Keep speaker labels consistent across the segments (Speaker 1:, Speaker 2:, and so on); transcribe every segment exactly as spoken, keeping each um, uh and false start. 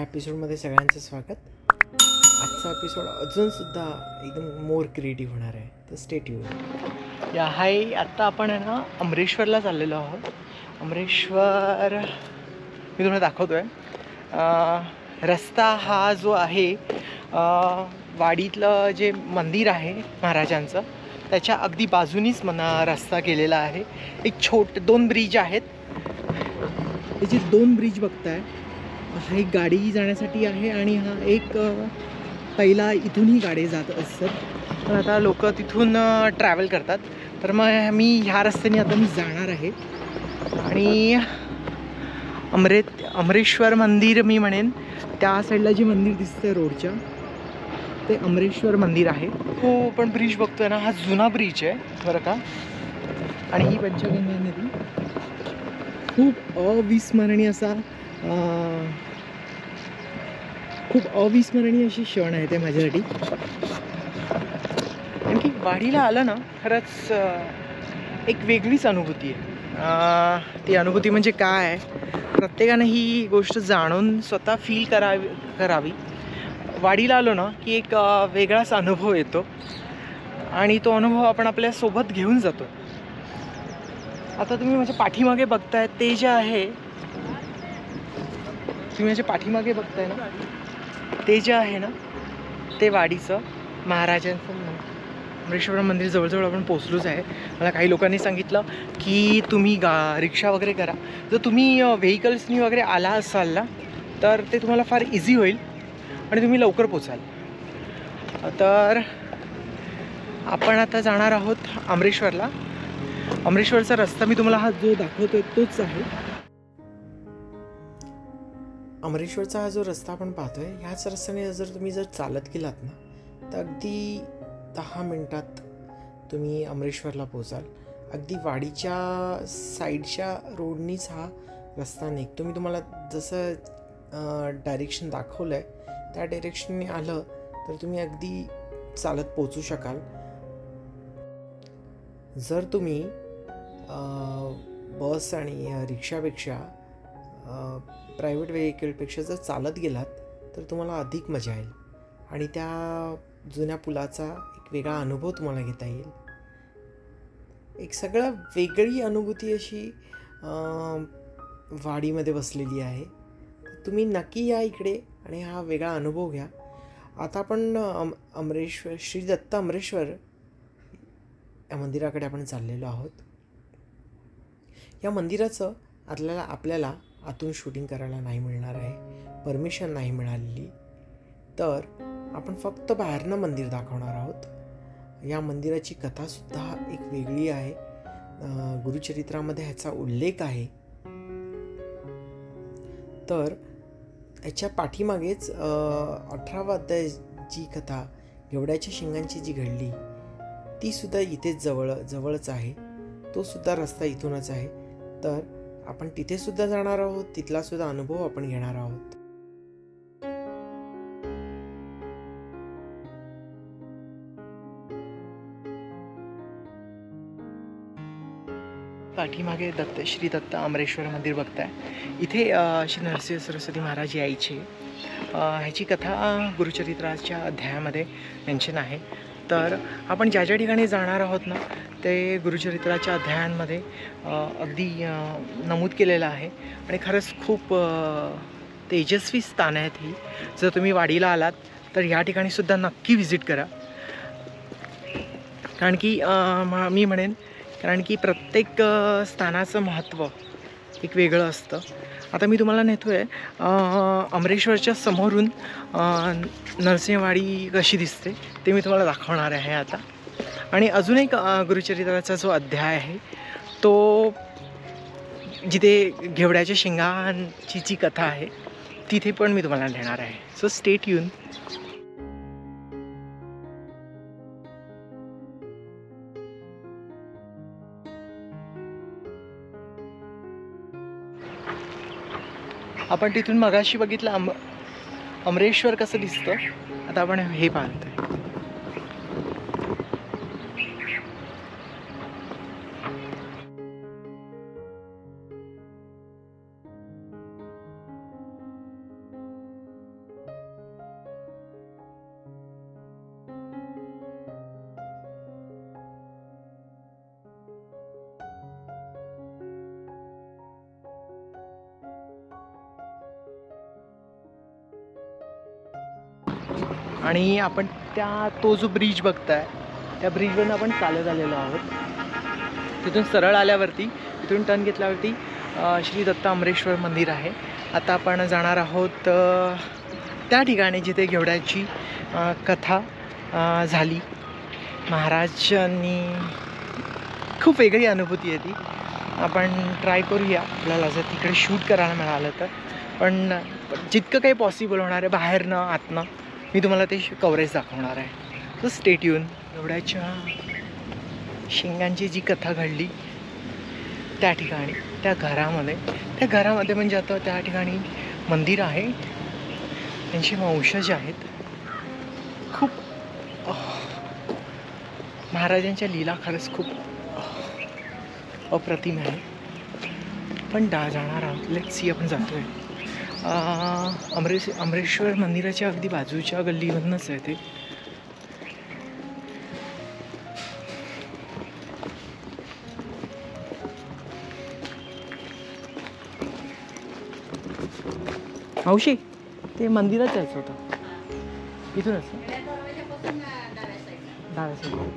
Speaker 1: एपिसोडमध्ये सगळ्यांचं स्वागत. आजचा एपिसोड अजूनसुद्धा एकदम मोर क्रिएटिव्ह होणार आहे, तर स्टे ट्यून.
Speaker 2: या हाय, आत्ता आपण आहे ना अमरेश्वरला चाललेलो आहोत. अमरेश्वर मी तुम्हाला दाखवतो आहे. रस्ता हा जो आहे वाडीतलं जे मंदिर आहे महाराजांचं, त्याच्या अगदी बाजूनीच मना रस्ता केलेला आहे. एक छोट दोन ब्रिज आहेत. हे जे दोन ब्रिज बघताय, हा एक गाडी जाण्यासाठी आहे आणि हा एक पहिला इथूनही गाडी जात असतात, पण आता लोक तिथून ट्रॅव्हल करतात. तर मग मी ह्या रस्त्याने आता मी जाणार आहे आणि अमरेत अमरेश्वर मंदिर मी म्हणेन त्या साईडला जे मंदिर दिसतंय रोडच्या, ते अमरेश्वर मंदिर आहे. हो, पण ब्रिज बघतोय ना, हा जुना ब्रिज आहे बरं का. आणि ही पंचगंगा नदी खूप अविस्मरणीय असा खूप अविस्मरणीय अशी क्षण आहे ते माझ्यासाठी. आणखी वाडीला आलं ना, खरंच एक वेगळीच अनुभूती आहे. ती अनुभूती म्हणजे काय, प्रत्येकानं ही गोष्ट जाणून स्वतः फील करावी करावी वाडीला आलो ना की एक वेगळाच अनुभव येतो आणि तो अनुभव आपण आपल्यासोबत घेऊन जातो. आता तुम्ही माझ्या पाठीमागे बघताय ते जे आहे, तुम्ही माझ्या पाठीमागे बघताय ना, ते जे आहे ना, ते वाडीचं महाराजांचं अमरेश्वर मंदिर जवळजवळ आपण पोचलोच आहे. मला काही लोकांनी सांगितलं की तुम्ही गा रिक्षा वगैरे करा. जर तुम्ही व्हेकल्सनी वगैरे आला असाल ना, तर ते तुम्हाला फार इझी होईल आणि तुम्ही लवकर पोचाल. तर आपण आता जाणार आहोत अमरेश्वरला. अमरेश्वरचा रस्ता मी तुम्हाला हा जो दाखवतोय तोच आहे.
Speaker 1: अमरेश्वरचा हा जो रस्ता आपण पाहतोय, ह्याच रस्त्याने जर तुम्ही जर चालत गेलात ना, तर अगदी दहा मिनटात तुम्ही अमरेश्वरला पोचाल. अगदी वाडीच्या साईडच्या रोडनीच हा रस्ता निघतो. मी तुम्हाला जसं डायरेक्शन दाखवलं आहे त्या डायरेक्शनने आलं तर तुम्ही अगदी चालत पोचू शकाल. जर तुम्ही बस आणि रिक्षापेक्षा प्रायव्हेट व्हेकलपेक्षा जर चालत गेलात तर तुम्हाला अधिक मजा येईल आणि त्या जुन्या पुलाचा एक वेगळा अनुभव तुम्हाला घेता येईल. एक सगळं वेगळी अनुभूती अशी वाडीमध्ये बसलेली आहे. तुम्ही नक्की या इकडे आणि हा वेगळा अनुभव घ्या. आता आपण अम अमरेश्वर श्री दत्त अमरेश्वर या मंदिराकडे आपण चाललेलो आहोत. या मंदिराचं आपल्याला आपल्याला आतून शूटिंग करायला नाही मिळणार आहे, परमिशन नाही मिळालेली. तर आपण फक्त बाहेरनं मंदिर दाखवणार आहोत. या मंदिराची कथासुद्धा एक वेगळी आहे. गुरुचरित्रामध्ये ह्याचा उल्लेख आहे. तर याच्या पाठीमागेच अठरावा अध्याय जी कथा घेवड्याच्या शिंगांची जी घडली, ती सुद्धा इथेच जवळ जवळच आहे. तो सुद्धा रस्ता इथूनच आहे. तर आपण तिथे सुद्धा जाणार आहोत, तिथला सुद्धा अनुभव आपण घेणार आहोत.
Speaker 2: पाठीमागे दत्त श्री दत्त अमरेश्वर मंदिर बघताय. इथे श्री नरसिंह सरस्वती महाराज यायचे. ह्याची कथा गुरुचरित्राच्या अध्यायामध्ये मेन्शन आहे. तर आपण ज्या ज्या ठिकाणी जाणार आहोत ना, ते गुरुचरित्राच्या अध्यायांमध्ये अगदी नमूद केलेलं आहे आणि खरंच खूप तेजस्वी स्थान आहेत ही. जर तुम्ही वाडीला आलात तर ह्या ठिकाणीसुद्धा नक्की व्हिजिट करा. कारण की मी म्हणेन कारण की प्रत्येक स्थानाचं महत्त्व एक वेगळं असतं. आता मी तुम्हाला नेतो आहे अमरेश्वरच्या समोरून नरसिंहवाडी कशी दिसते ते मी तुम्हाला दाखवणार आहे आता. आणि अजून एक गुरुचरित्राचा जो अध्याय आहे, तो जिथे घेवड्याच्या शिंगांची जी कथा आहे तिथे पण मी तुम्हाला नेणार आहे. So stay tuned. आपण तिथून मगाशी बघितलं अम अमरेश्वर कसं दिसतं, आता आपण हे पाहतोय. आणि आपण त्या तो जो ब्रिज बघताय त्या ब्रिजवरून आपण चालत आलेलो आहोत. तिथून सरळ आल्यावरती तिथून टर्न घेतल्यावरती श्री दत्त अमरेश्वर मंदिर आहे. आता आपण जाणार आहोत त्या ठिकाणी जिथे घेवड्याची कथा झाली. महाराजांनी खूप वेगळी अनुभूती आहे ती. आपण ट्राय करूया आपल्याला जर तिकडे शूट करायला मिळालं तर. पण जितकं काही पॉसिबल होणार आहे बाहेरनं आतनं मी तुम्हाला ते कव्हरेज दाखवणार आहे. तर स्टे ट्यून. घेवड्याच्या शेंगांची जी कथा घडली त्या ठिकाणी त्या घरामध्ये त्या घरामध्ये म्हणजे आता त्या ठिकाणी मंदिर आहे. त्यांचे वंशज आहेत. खूप महाराजांच्या लीला खरंच खूप अप्रतिम आहे. पण डा जाणार आहोत. लेट्स सी आपण जातोय. अमरेश अमरेश्वर मंदिराच्या अगदी बाजूच्या गल्लीमधनंच आहे ते. मावशी ते मंदिरात जायचं होतं इथूनच डाव्या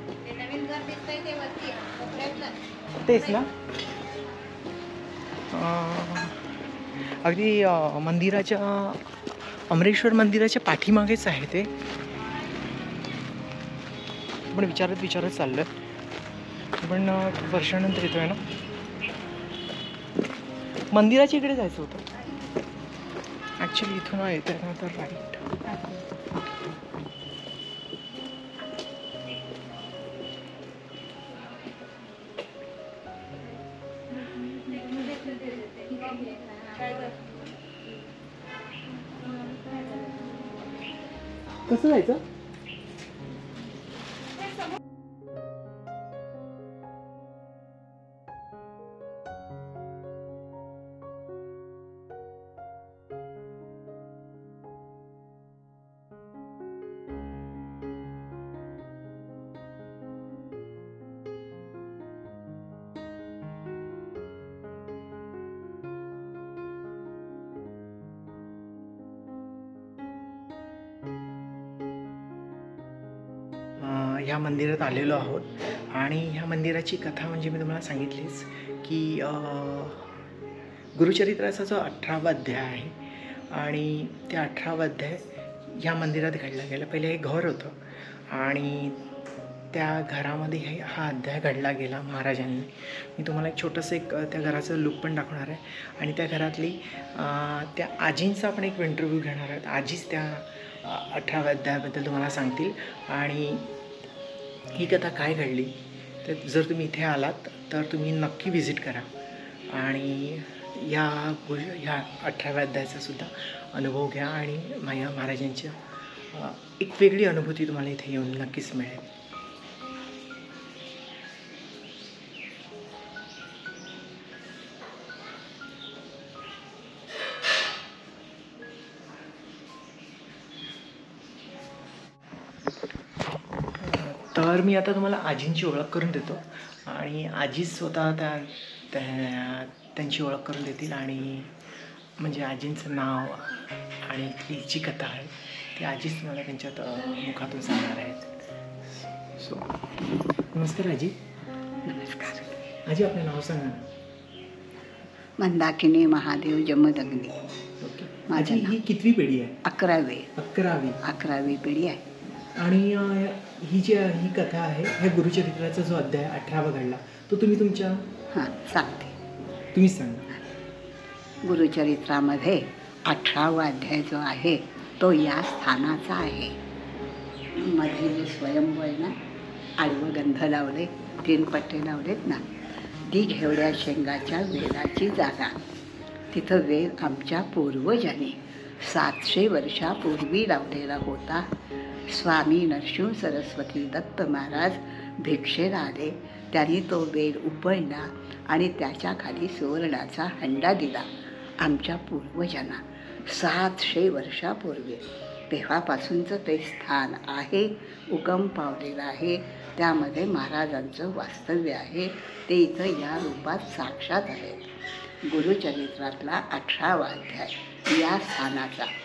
Speaker 2: तेच ना. अगदी मंदिराच्या अमरेश्वर मंदिराच्या पाठीमागेच आहे ते. पण विचारत विचारत चाललं पण वर्षानंतर येतोय ना. मंदिराच्या इकडे जायचं होतं ॲक्च्युली. इथून येतोय ना तर राईट. कसं जायचं? ह्या मंदिरात आलेलो आहोत आणि ह्या मंदिराची कथा म्हणजे मी तुम्हाला सांगितलीच की गुरुचरित्राचा जो अठरावा अध्याय आहे आणि त्या अठरावा अध्याय ह्या मंदिरात घडला गेला. पहिले हे घर होतं आणि त्या घरामध्ये हे हा अध्याय घडला गेला महाराजांनी. मी तुम्हाला एक छोटंसं एक त्या घराचं लुक पण दाखवणार आहे आणि त्या घरातली त्या आजींचा आपण एक इंटरव्ह्यू घेणार आहोत. आजीच त्या अठराव्या अध्यायाबद्दल तुम्हाला सांगतील आणि ही कथा काय घडली. तर जर तुम्ही इथे आलात तर तुम्ही नक्की व्हिजिट करा आणि या गो ह्या अठराव्या अध्यायाचा सुद्धा अनुभव घ्या आणि माझ्या महाराजांच्या एक वेगळी अनुभूती तुम्हाला इथे येऊन नक्कीच मिळेल. तर मी आता तुम्हाला आजींची ओळख करून देतो आणि आजीच स्वतः त्या त्या त्यांची ओळख करून देतील आणि म्हणजे आजींचं नाव आणि ती जी कथा आहे ती आजीच तुम्हाला त्यांच्यात मुखातून सांगणार आहेत. सो नमस्कार आजी.
Speaker 3: नमस्कार
Speaker 2: आजी आपलं नाव सांगा.
Speaker 3: मंदाकिनी महादेव जमदग्नी.
Speaker 2: ओके.
Speaker 3: माझी
Speaker 2: ही कितवी पिढी आहे?
Speaker 3: अकरावी
Speaker 2: अकरावी.
Speaker 3: अकरावी पिढी आहे.
Speaker 2: आणि ही जी ही कथा आहे ह्या गुरुचरित्राचा जो अध्याय अठरावा घडला तो तुम्ही तुमच्या
Speaker 3: हां सांगते.
Speaker 2: तुम्हीच सांगा.
Speaker 3: गुरुचरित्रामध्ये अठरावा अध्याय जो आहे तो या स्थानाचा आहे. मध्ये जे स्वयंवर ना आडवं गंध लावले तीन पट्टे लावलेत ना ती घेवड्या शेंगाच्या वेलाची जागा. तिथं वेल आमच्या पूर्वजांनी सातशे वर्षापूर्वी लावलेला होता. स्वामी नरसिंह सरस्वती दत्त महाराज भिक्षेला आले. त्यांनी तो वेल उपळला आणि त्याच्या खाली सुवर्णाचा हंडा दिला आमच्या पूर्वजांना सातशे वर्षापूर्वी. तेव्हापासूनचं ते स्थान आहे. उगम पावलेलं आहे. त्यामध्ये महाराजांचं वास्तव्य आहे. ते इथं या रूपात साक्षात आहेत. गुरुचरित्रातला अठरावा अध्याय या स्थानाचा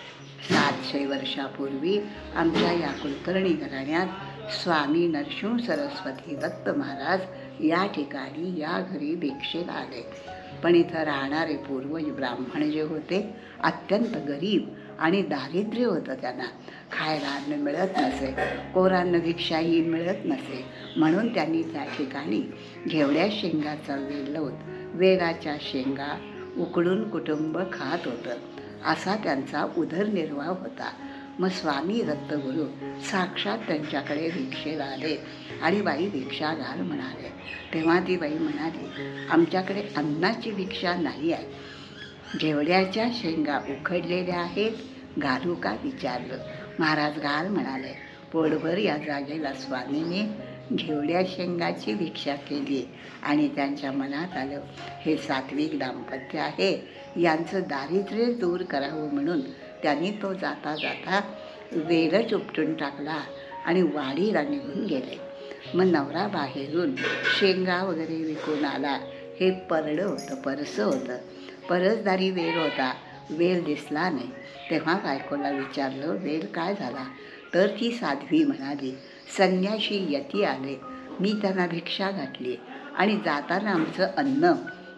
Speaker 3: सातशे वर्षापूर्वी आमच्या या कुलकर्णी घराण्यात स्वामी नरसिंह सरस्वती दत्त महाराज या ठिकाणी या घरी भिक्षेला आले. पण इथं राहणारे पूर्वज ब्राह्मण जे होते अत्यंत गरीब आणि दारिद्र्य होतं. त्यांना खायला अन्न मिळत नसे, कोरांना भिक्षाही मिळत नसे. म्हणून त्यांनी त्या ठिकाणी घेवड्या शेंगाचा वेल लावून वेलाच्या शेंगा उकडून कुटुंब खात होतं. असा त्यांचा उदरनिर्वाह होता. मग स्वामी दत्तगुरू साक्षात त्यांच्याकडे भिक्षेला आले आणि बाई भिक्षा घाल म्हणाले. तेव्हा ती बाई म्हणाली, आमच्याकडे अन्नाची भिक्षा नाही आहे, घेवड्याच्या शेंगा उखडलेल्या आहेत, घालू का विचारलं. महाराज घाल म्हणाले. पोटभर या जागेला स्वामीने घेवड्या शेंगाची भिक्षा केली आणि त्यांच्या मनात आलं, हे सात्विक दाम्पत्य आहे, यांचं दारिद्र्य दूर करावं म्हणून त्यांनी तो जाता जाता वेलच उपटून टाकला आणि वाडीला निघून गेले. मग नवरा बाहेरून शेंगा वगैरे विकून आला. हे परडं होतं, परसं होतं, परसदारी वेल होता. वेल दिसला नाही. तेव्हा बायकोला विचारलं, वेल काय झाला? तर ती साध्वी म्हणाली, संन्याशी यती आले, मी त्यांना भिक्षा घातली आणि जाताना आमचं अन्न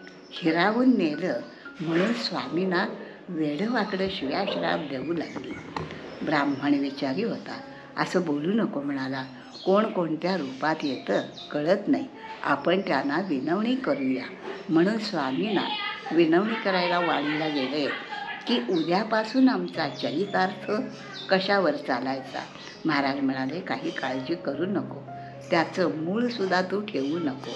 Speaker 3: हिरावून नेलं म्हणून स्वामींना वेडवाकडं शिव्याश्राप देऊ लागली. ब्राह्मण विचारी होता. असं बोलू नको म्हणाला. कोण कोणत्या रूपात येतं कळत नाही, आपण त्यांना विनवणी करूया. म्हणून स्वामींना विनवणी करायला वाडीला गेले की उद्यापासून आमचा चरितार्थ कशावर चालायचा. महाराज म्हणाले, काही काळजी करू नको, त्याचं मूळसुद्धा तू ठेवू नको,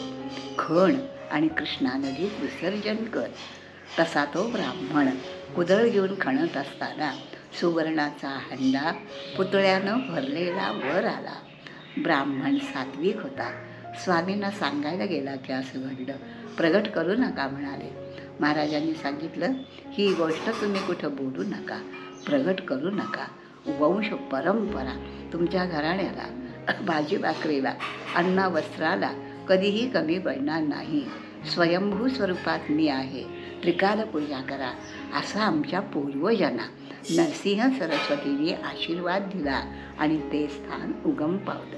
Speaker 3: खण आणि कृष्णा नदीत विसर्जन कर. तसा तो ब्राह्मण कुदळ घेऊन खणत असताना सुवर्णाचा हंडा पुतळ्यानं भरलेला वर आला. ब्राह्मण सात्विक होता. स्वामींना सांगायला गेला की असं घडलं, प्रगट करू नका म्हणाले. महाराजांनी सांगितलं, ही गोष्ट तुम्ही कुठं बोलू नका, प्रगट करू नका. वंश परंपरा तुमच्या घराण्याला, भाजी भाकरीला, अन्ना वस्त्राला कधीही कमी पडणार नाही. स्वयंभू स्वरूपात मी आहे, त्रिकाल पूजा करा, असा आमच्या पूर्वजांना नरसिंह सरस्वतीने आशीर्वाद दिला आणि ते स्थान उगम पावलं.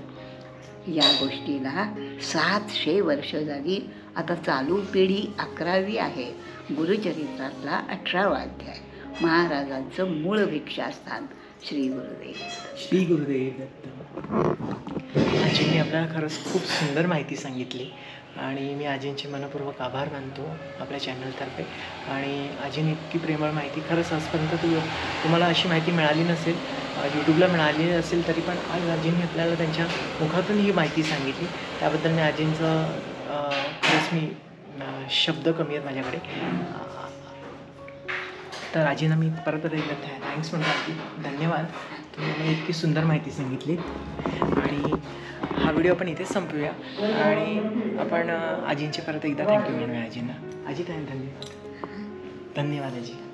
Speaker 3: या गोष्टीला सातशे वर्ष झाली. आता चालू पिढी अकरावी आहे. गुरुचरित्रातला अठरावा अध्याय. महाराजांचं मूळ भिक्षास्थान. श्री गुरुदेव.
Speaker 2: श्री गुरुदेव दत्त. आजींनी आपल्याला खरंच खूप सुंदर माहिती सांगितली आणि मी आजींचे मनपूर्वक आभार मानतो आपल्या चॅनलतर्फे. आणि आजींनी इतकी प्रेमळ माहिती, खरंच आजपर्यंत तू तुम्हाला अशी माहिती मिळाली नसेल, यूट्यूबला मिळाली असेल तरी पण आज आजींनी आपल्याला त्यांच्या मुखातून ही माहिती सांगितली. त्याबद्दल मी आजींचं खरंच मी शब्द कमी आहेत माझ्याकडे. तर आजींना मी परत परत एकदा थँक्स म्हणतो. आजी धन्यवाद, तुम्ही मला इतकी सुंदर माहिती सांगितली. आणि हा व्हिडिओ आपण इथेच संपवूया आणि आपण आजींचे परत एकदा थँक्यू म्हणूया आजींना. आजी धन्यवाद. धन्यवाद आजी.